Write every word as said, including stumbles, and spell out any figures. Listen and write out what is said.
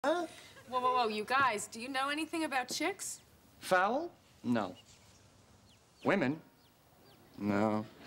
Whoa, whoa, whoa, you guys, do you know anything about chicks? Fowl? No. Women? No.